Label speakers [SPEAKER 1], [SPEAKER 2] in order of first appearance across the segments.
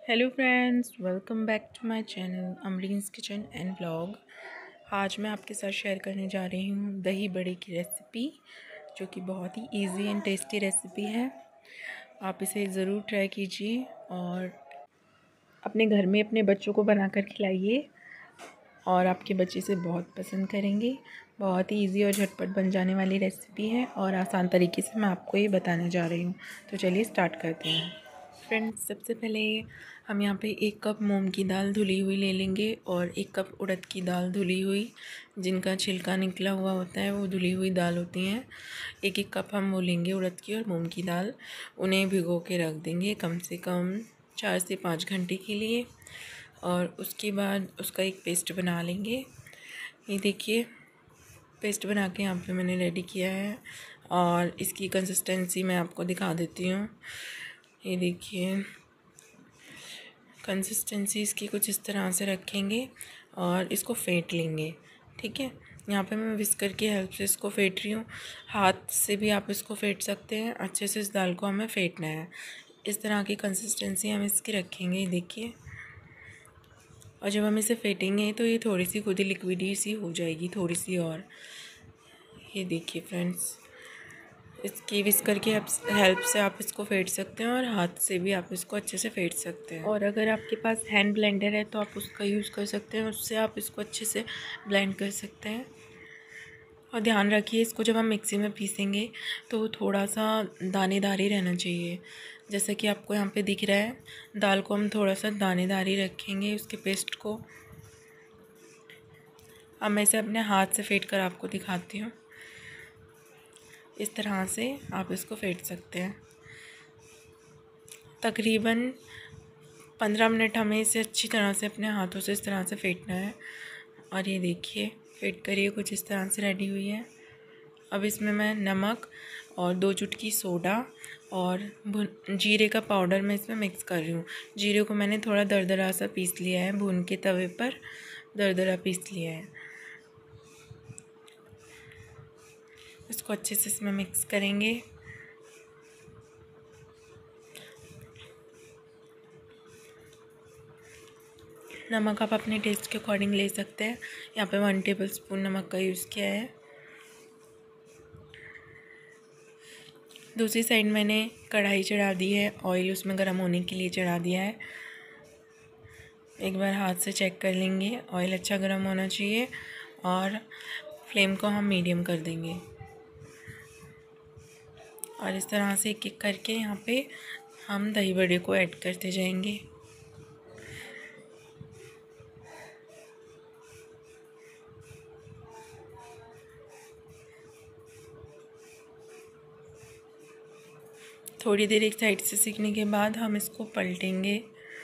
[SPEAKER 1] Hello friends, welcome back to my channel Amreen's kitchen and vlog. आज मैं आपके साथ शेयर करने जा रही हूँ दही बड़े की रेसिपी, जो कि बहुत ही इजी एंड टेस्टी रेसिपी है। आप इसे ज़रूर ट्राई कीजिए और अपने घर में अपने बच्चों को बनाकर खिलाइए और आपके बच्चे इसे बहुत पसंद करेंगे। बहुत ही इजी और झटपट बन जाने वाली रेसिपी है और आसान तरीके से मैं आपको ये बताने जा रही हूँ। तो चलिए स्टार्ट करते हैं। फ्रेंड्स, सबसे पहले हम यहाँ पे 1 कप मूंग की दाल धुली हुई ले लेंगे और 1 कप उड़द की दाल धुली हुई, जिनका छिलका निकला हुआ होता है वो धुली हुई दाल होती हैं। 1-1 कप हम वो लेंगे उड़द की और मूंग की दाल। उन्हें भिगो के रख देंगे कम से कम 4 से 5 घंटे के लिए और उसके बाद उसका एक पेस्ट बना लेंगे। ये देखिए, पेस्ट बना के यहाँ पे मैंने रेडी किया है और इसकी कंसिस्टेंसी मैं आपको दिखा देती हूँ। ये देखिए, कंसिस्टेंसी इसकी कुछ इस तरह से रखेंगे और इसको फेंट लेंगे। ठीक है, यहाँ पे मैं विस्कर की हेल्प से इसको फेंट रही हूँ। हाथ से भी आप इसको फेंट सकते हैं। अच्छे से इस दाल को हमें फेंटना है। इस तरह की कंसिस्टेंसी हम इसकी रखेंगे, देखिए। और जब हम इसे फेंटेंगे तो ये थोड़ी सी खुद ही लिक्विडी सी हो जाएगी, थोड़ी सी और। ये देखिए फ्रेंड्स, इसकी विस्कर की हेल्प से आप इसको फेंट सकते हैं और हाथ से भी आप इसको अच्छे से फेंट सकते हैं। और अगर आपके पास हैंड ब्लेंडर है तो आप उसका यूज़ कर सकते हैं, उससे आप इसको अच्छे से ब्लेंड कर सकते हैं। और ध्यान रखिए, इसको जब हम मिक्सी में पीसेंगे तो थोड़ा सा दानेदार ही रहना चाहिए। जैसा कि आपको यहाँ पे दिख रहा है, दाल को हम थोड़ा सा दानेदार ही रखेंगे, उसके पेस्ट को। अब मैं इसे अपने हाथ से फेंट कर आपको दिखाती हूँ। इस तरह से आप इसको फेंट सकते हैं। तकरीबन 15 मिनट हमें इसे अच्छी तरह से अपने हाथों से इस तरह से फेंटना है। और ये देखिए, फेंट कर ये कुछ इस तरह से रेडी हुई है। अब इसमें मैं नमक और 2 चुटकी सोडा और जीरे का पाउडर मैं इसमें मिक्स कर रही हूँ। जीरे को मैंने थोड़ा दरदरा सा पीस लिया है, भून के तवे पर दरदरा पीस लिया है। इसको अच्छे से इसमें मिक्स करेंगे। नमक आप अपने टेस्ट के अकॉर्डिंग ले सकते हैं। यहाँ पे 1 टेबल स्पून नमक का यूज़ किया है। दूसरी साइड मैंने कढ़ाई चढ़ा दी है, ऑयल उसमें गर्म होने के लिए चढ़ा दिया है। एक बार हाथ से चेक कर लेंगे, ऑयल अच्छा गर्म होना चाहिए और फ्लेम को हम मीडियम कर देंगे। और इस तरह से एक एक करके यहाँ पे हम दही बड़े को ऐड करते जाएंगे। थोड़ी देर एक साइड से सीखने के बाद हम इसको पलटेंगे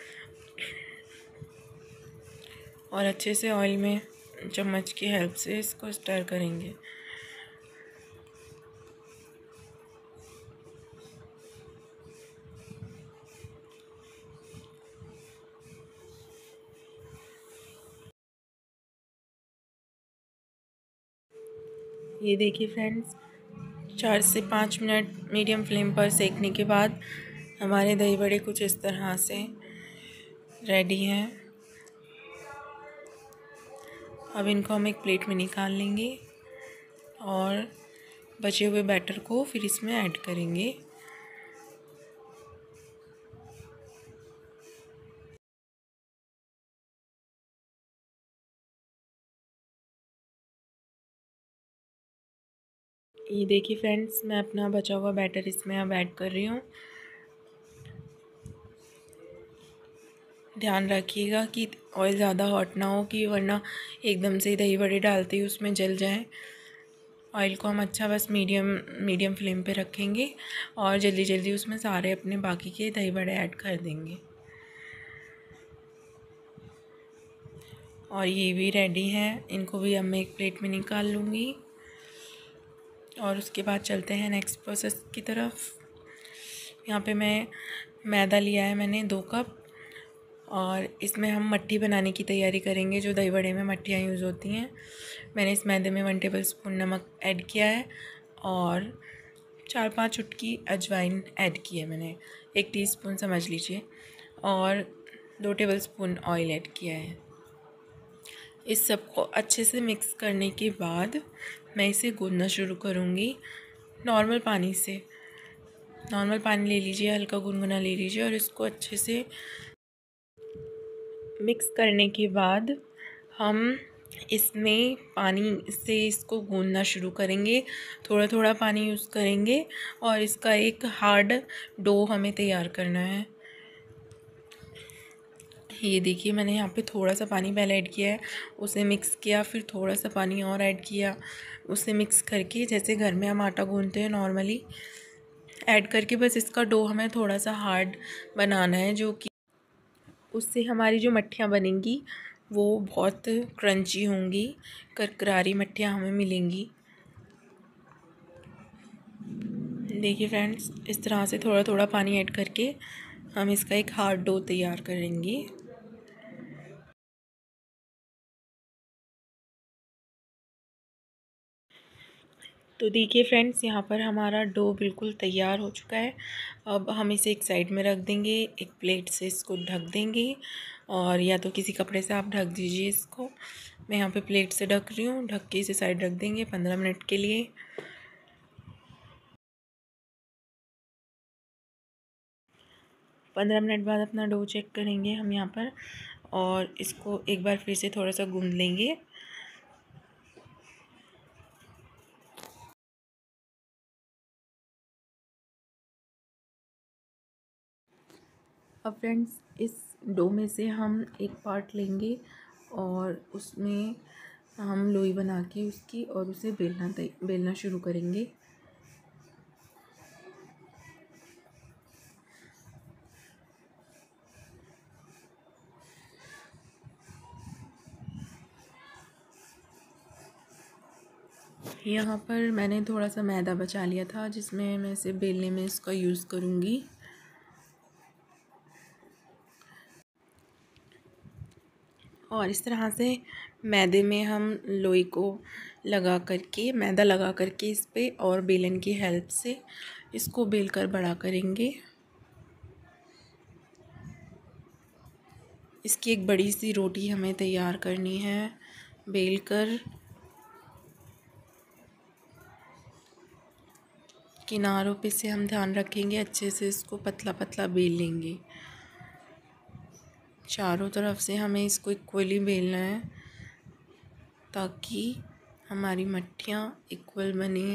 [SPEAKER 1] और अच्छे से ऑयल में चम्मच की हेल्प से इसको स्टर करेंगे। ये देखिए फ्रेंड्स, 4 से 5 मिनट मीडियम फ्लेम पर सेकने के बाद हमारे दही बड़े कुछ इस तरह से रेडी हैं। अब इनको हम एक प्लेट में निकाल लेंगे और बचे हुए बैटर को फिर इसमें ऐड करेंगे। ये देखिए फ्रेंड्स, मैं अपना बचा हुआ बैटर इसमें अब ऐड कर रही हूँ। ध्यान रखिएगा कि ऑयल ज़्यादा हॉट ना हो, कि वरना एकदम से दही बड़े डालते ही उसमें जल जाए। ऑयल को हम अच्छा बस मीडियम फ्लेम पे रखेंगे और जल्दी जल्दी उसमें सारे अपने बाकी के दही बड़े ऐड कर देंगे। और ये भी रेडी हैं, इनको भी अब मैं एक प्लेट में निकाल लूँगी। और उसके बाद चलते हैं नेक्स्ट प्रोसेस की तरफ। यहाँ पे मैं मैदा लिया है मैंने 2 कप और इसमें हम मट्ठी बनाने की तैयारी करेंगे, जो दही बड़े में मट्ठियाँ यूज़ होती हैं। मैंने इस मैदे में 1 टेबल स्पून नमक ऐड किया है और 4-5 चुटकी अजवाइन ऐड की है मैंने, 1 टीस्पून समझ लीजिए। और 2 टेबलस्पून ऑयल ऐड किया है। इस सबको अच्छे से मिक्स करने के बाद मैं इसे गूँथना शुरू करूँगी नॉर्मल पानी से। नॉर्मल पानी ले लीजिए, हल्का गुनगुना ले लीजिए और इसको अच्छे से मिक्स करने के बाद हम इसमें पानी से इसको गूँथना शुरू करेंगे। थोड़ा थोड़ा पानी यूज़ करेंगे और इसका एक हार्ड डो हमें तैयार करना है। ये देखिए, मैंने यहाँ पे थोड़ा सा पानी पहले ऐड किया है, उसे मिक्स किया, फिर थोड़ा सा पानी और ऐड किया, उसे मिक्स करके जैसे घर में हम आटा गूँथते हैं नॉर्मली ऐड करके, बस इसका डो हमें थोड़ा सा हार्ड बनाना है, जो कि उससे हमारी जो मट्ठियाँ बनेंगी वो बहुत क्रंची होंगी, करकरारी मट्ठियाँ हमें मिलेंगी। देखिए फ्रेंड्स, इस तरह से थोड़ा थोड़ा पानी ऐड करके हम इसका एक हार्ड डो तैयार करेंगे। तो देखिए फ्रेंड्स, यहाँ पर हमारा डो बिल्कुल तैयार हो चुका है। अब हम इसे एक साइड में रख देंगे, एक प्लेट से इसको ढक देंगे, और या तो किसी कपड़े से आप ढक दीजिए इसको। मैं यहाँ पे प्लेट से ढक रही हूँ। ढक के इसे साइड रख देंगे 15 मिनट के लिए। 15 मिनट बाद अपना डो चेक करेंगे हम यहाँ पर, और इसको एक बार फिर से थोड़ा सा गूँथ लेंगे। अब फ्रेंड्स, इस डो में से हम एक पार्ट लेंगे और उसमें हम लोई बना के उसकी, और उसे बेलना शुरू करेंगे। यहाँ पर मैंने थोड़ा सा मैदा बचा लिया था, जिसमें मैं इसे बेलने में इसका यूज़ करूँगी। और इस तरह से मैदे में हम लोई को लगा करके, मैदा लगा करके इस पे, और बेलन की हेल्प से इसको बेलकर बड़ा करेंगे। इसकी एक बड़ी सी रोटी हमें तैयार करनी है बेलकर। किनारों पे से हम ध्यान रखेंगे, अच्छे से इसको पतला पतला बेल लेंगे। चारों तरफ से हमें इसको इक्वली बेलना है, ताकि हमारी मट्ठियाँ इक्वल बने।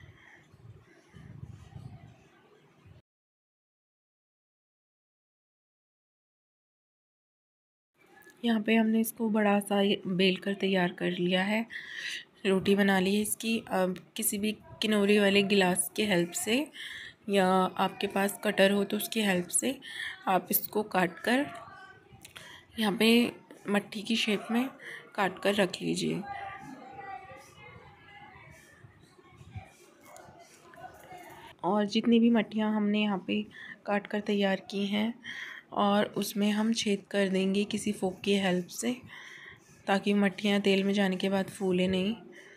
[SPEAKER 1] यहाँ पे हमने इसको बड़ा सा बेल कर तैयार कर लिया है, रोटी बना ली है इसकी। अब किसी भी किनोरी वाले गिलास के हेल्प से, या आपके पास कटर हो तो उसकी हेल्प से आप इसको काट कर यहाँ पे मट्ठी की शेप में काट कर रख लीजिए। और जितनी भी मट्ठियाँ हमने यहाँ पे काट कर तैयार की हैं, और उसमें हम छेद कर देंगे किसी फोक की हेल्प से, ताकि मट्ठियाँ तेल में जाने के बाद फूले नहीं।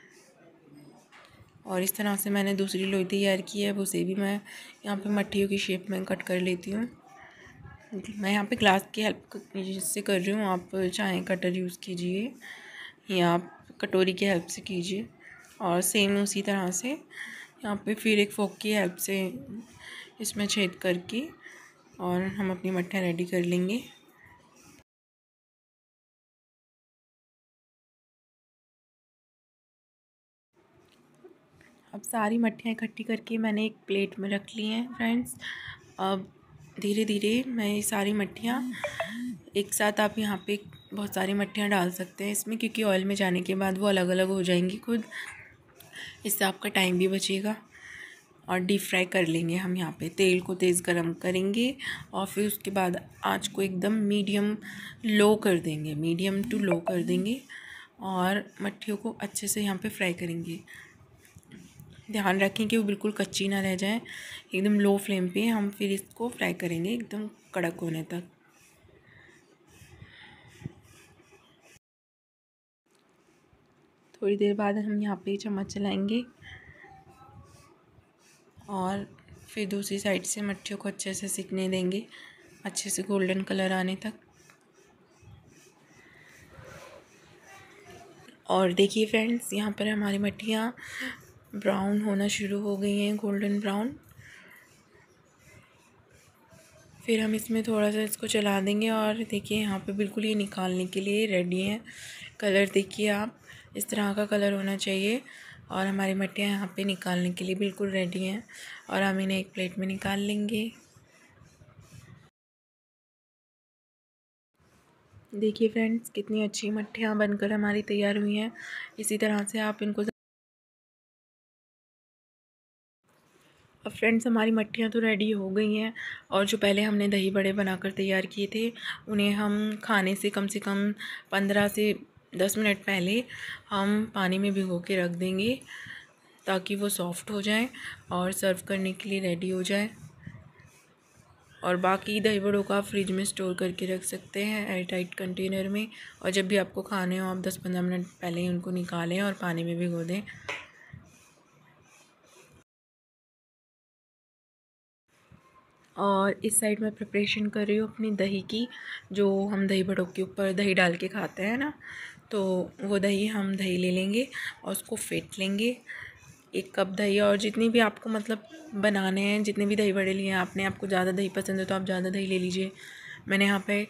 [SPEAKER 1] और इस तरह से मैंने दूसरी लोई तैयार की है, उसे भी मैं यहाँ पे मट्ठियों की शेप में कट कर लेती हूँ। मैं यहाँ पे ग्लास की हेल्प से कर रही हूँ, आप चाहें कटर यूज़ कीजिए या आप कटोरी की हेल्प से कीजिए। और सेम उसी तरह से यहाँ पे फिर एक फोक की हेल्प से इसमें छेद करके और हम अपनी मट्ठियाँ रेडी कर लेंगे। अब सारी मट्ठियाँ इकट्ठी करके मैंने एक प्लेट में रख ली हैं फ्रेंड्स। अब धीरे धीरे मैं ये सारी मट्ठियाँ एक साथ, आप यहाँ पे बहुत सारी मट्ठियाँ डाल सकते हैं इसमें, क्योंकि ऑयल में जाने के बाद वो अलग अलग हो जाएंगी खुद। इससे आपका टाइम भी बचेगा। और डीप फ्राई कर लेंगे हम यहाँ पे। तेल को तेज़ गरम करेंगे और फिर उसके बाद आँच को एकदम मीडियम लो कर देंगे, मीडियम टू लो कर देंगे, और मट्ठियों को अच्छे से यहाँ पे फ्राई करेंगे। ध्यान रखें कि वो बिल्कुल कच्ची ना रह जाए। एकदम लो फ्लेम पे हम फिर इसको फ्राई करेंगे एकदम कड़क होने तक। थोड़ी देर बाद हम यहाँ पे चम्मच चलाएंगे और फिर दूसरी साइड से मट्ठियों को अच्छे से सिकने देंगे, अच्छे से गोल्डन कलर आने तक। और देखिए फ्रेंड्स, यहाँ पर हमारी मट्ठियाँ ब्राउन होना शुरू हो गई हैं, गोल्डन ब्राउन। फिर हम इसमें थोड़ा सा इसको चला देंगे और देखिए यहाँ पे बिल्कुल ये निकालने के लिए रेडी हैं। कलर देखिए आप, इस तरह का कलर होना चाहिए और हमारी मट्ठियाँ यहाँ पे निकालने के लिए बिल्कुल रेडी हैं और हम इन्हें एक प्लेट में निकाल लेंगे। देखिए फ्रेंड्स, कितनी अच्छी मट्ठियाँ बनकर हमारी तैयार हुई हैं। इसी तरह से आप इनको। अब फ्रेंड्स, हमारी मट्ठियाँ तो रेडी हो गई हैं और जो पहले हमने दही बड़े बनाकर तैयार किए थे उन्हें हम खाने से कम 15 से 10 मिनट पहले हम पानी में भिगो के रख देंगे ताकि वो सॉफ़्ट हो जाएं और सर्व करने के लिए रेडी हो जाए। और बाकी दही बड़ों को आप फ्रिज में स्टोर करके रख सकते हैं एयर टाइट कंटेनर में, और जब भी आपको खाने हो आप 10-15 मिनट पहले ही उनको निकालें और पानी में भिगो दें। और इस साइड में प्रिपरेशन कर रही हूँ अपनी दही की, जो हम दही बड़ों के ऊपर दही डाल के खाते हैं ना, तो वो दही हम दही ले लेंगे और उसको फेंट लेंगे। 1 कप दही, और जितनी भी आपको मतलब बनाने हैं, जितने भी दही बड़े लिए हैं आपने, आपको ज़्यादा दही पसंद है तो आप ज़्यादा दही ले लीजिए। मैंने यहाँ पे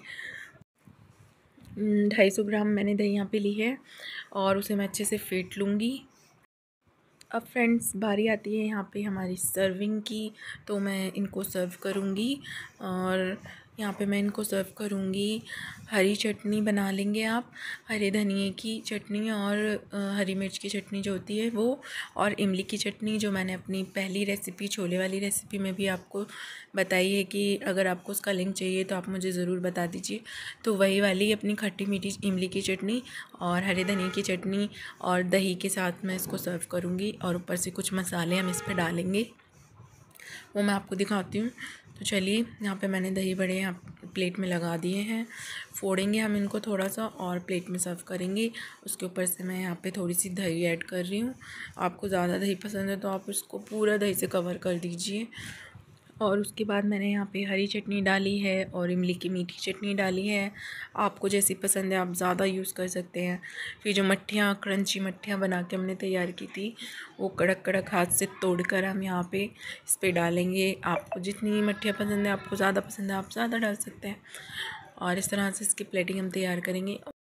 [SPEAKER 1] 250 ग्राम मैंने दही यहाँ पे ली है और उसे मैं अच्छे से फेंट लूँगी। अब फ्रेंड्स, बारी आती है यहाँ पे हमारी सर्विंग की, तो मैं इनको सर्व करूँगी। और यहाँ पे मैं इनको सर्व करूँगी। हरी चटनी बना लेंगे आप, हरे धनिए की चटनी और हरी मिर्च की चटनी जो होती है वो, और इमली की चटनी जो मैंने अपनी पहली रेसिपी छोले वाली रेसिपी में भी आपको बताई है कि अगर आपको उसका लिंक चाहिए तो आप मुझे ज़रूर बता दीजिए। तो वही वाली अपनी खट्टी मीठी इमली की चटनी और हरे धनिए की चटनी और दही के साथ मैं इसको सर्व करूँगी, और ऊपर से कुछ मसाले हम इस पर डालेंगे, वो मैं आपको दिखाती हूँ। तो चलिए, यहाँ पे मैंने दही बड़े यहाँ प्लेट में लगा दिए हैं। फोड़ेंगे हम इनको थोड़ा सा और प्लेट में सर्व करेंगे। उसके ऊपर से मैं यहाँ पे थोड़ी सी दही ऐड कर रही हूँ। आपको ज़्यादा दही पसंद है तो आप इसको पूरा दही से कवर कर दीजिए। और उसके बाद मैंने यहाँ पे हरी चटनी डाली है और इमली की मीठी चटनी डाली है। आपको जैसी पसंद है आप ज़्यादा यूज़ कर सकते हैं। फिर जो मट्ठियाँ, क्रंची मट्ठियाँ बना के हमने तैयार की थी, वो कड़क कड़क हाथ से तोड़कर हम यहाँ पे इस पर डालेंगे। आपको जितनी मट्ठियाँ पसंद है, आपको ज़्यादा पसंद है, आप ज़्यादा डाल सकते हैं। और इस तरह से इसकी प्लेटिंग हम तैयार करेंगे।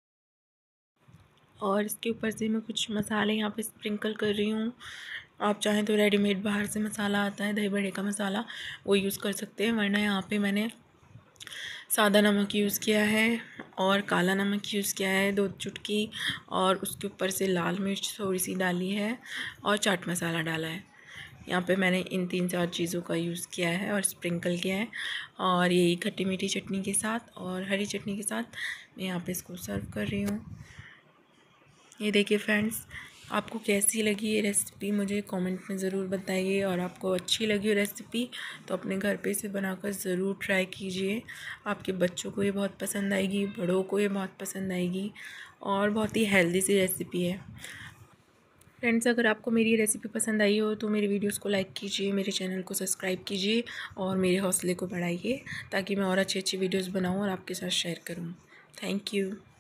[SPEAKER 1] और इसके ऊपर से मैं कुछ मसाले यहाँ पे स्प्रिंकल कर रही हूँ। आप चाहें तो रेडीमेड बाहर से मसाला आता है दही बड़े का मसाला, वो यूज़ कर सकते हैं, वरना यहाँ पे मैंने सादा नमक यूज़ किया है और काला नमक यूज़ किया है 2 चुटकी, और उसके ऊपर से लाल मिर्च थोड़ी सी डाली है और चाट मसाला डाला है। यहाँ पे मैंने इन 3-4 चीज़ों का यूज़ किया है और स्प्रिंकल किया है। और यही खट्टी मीठी चटनी के साथ और हरी चटनी के साथ मैं यहाँ पे इसको सर्व कर रही हूँ। ये देखिए फ्रेंड्स, आपको कैसी लगी ये रेसिपी मुझे कमेंट में ज़रूर बताइए, और आपको अच्छी लगी रेसिपी तो अपने घर पे इसे बनाकर ज़रूर ट्राई कीजिए। आपके बच्चों को ये बहुत पसंद आएगी, बड़ों को ये बहुत पसंद आएगी, और बहुत ही हेल्दी सी रेसिपी है। फ्रेंड्स, अगर आपको मेरी रेसिपी पसंद आई हो तो मेरी वीडियोस को लाइक कीजिए, मेरे चैनल को सब्सक्राइब कीजिए और मेरे हौसले को बढ़ाइए, ताकि मैं और अच्छी अच्छी वीडियोस बनाऊं और आपके साथ शेयर करूं। Thank you.